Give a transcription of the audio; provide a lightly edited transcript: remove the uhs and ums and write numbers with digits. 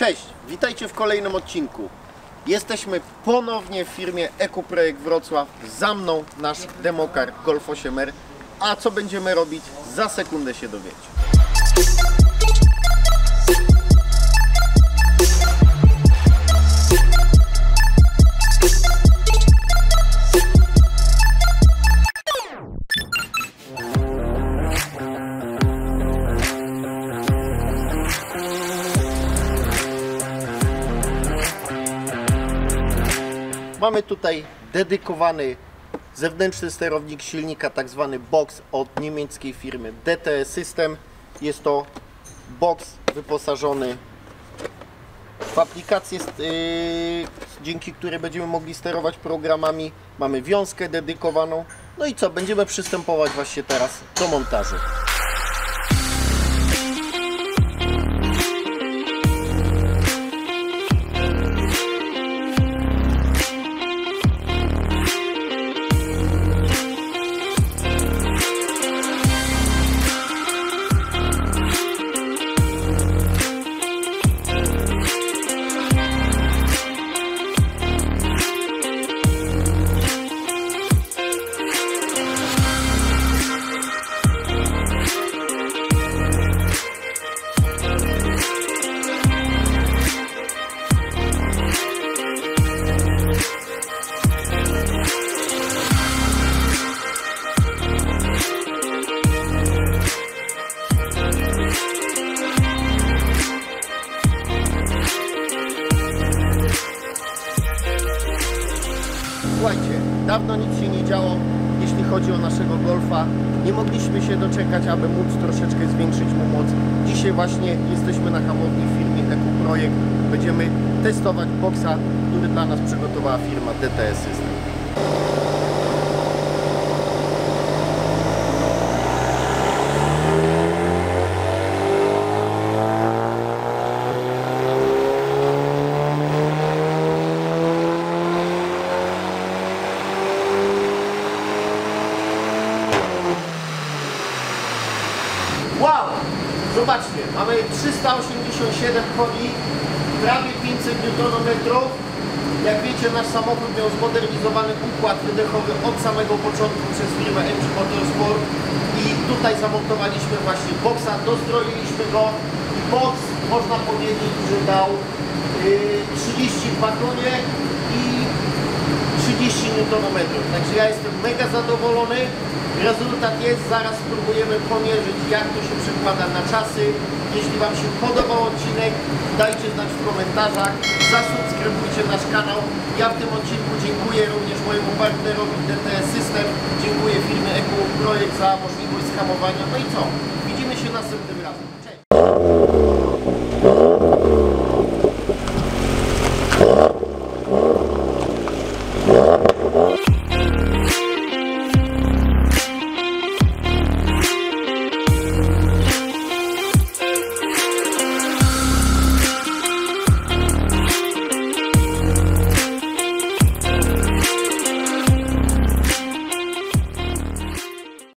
Cześć, witajcie w kolejnym odcinku. Jesteśmy ponownie w firmie EcoProjekt Wrocław. Za mną nasz demokar Golf 8R. A co będziemy robić? Za sekundę się dowiecie. Mamy tutaj dedykowany zewnętrzny sterownik silnika, tak zwany box od niemieckiej firmy DTS System. Jest to box wyposażony w aplikację, dzięki której będziemy mogli sterować programami. Mamy wiązkę dedykowaną. No i co? Będziemy przystępować właśnie teraz do montażu. Słuchajcie, dawno nic się nie działo, jeśli chodzi o naszego Golfa. Nie mogliśmy się doczekać, aby móc troszeczkę zwiększyć mu moc. Dzisiaj właśnie jesteśmy na hamowni w firmie EcoProjekt. Będziemy testować boxa, który dla nas przygotowała firma DTS System. Wow! Zobaczcie, mamy 387 koni, prawie 500 Nm. Jak wiecie, nasz samochód miał zmodernizowany układ wydechowy od samego początku przez firmę MG Motorsport i tutaj zamontowaliśmy właśnie boxa, dozdroiliśmy go i box, można powiedzieć, że dał 32 konie i 30 Nm. Także ja jestem mega zadowolony. Rezultat jest, zaraz spróbujemy pomierzyć, jak to się przekłada na czasy. Jeśli Wam się podobał odcinek, dajcie znać w komentarzach, zasubskrybujcie nasz kanał. Ja w tym odcinku dziękuję również mojemu partnerowi DTS System, dziękuję firmie EcoProjekt za możliwość schamowania. No i co? Widzimy się następnym razem.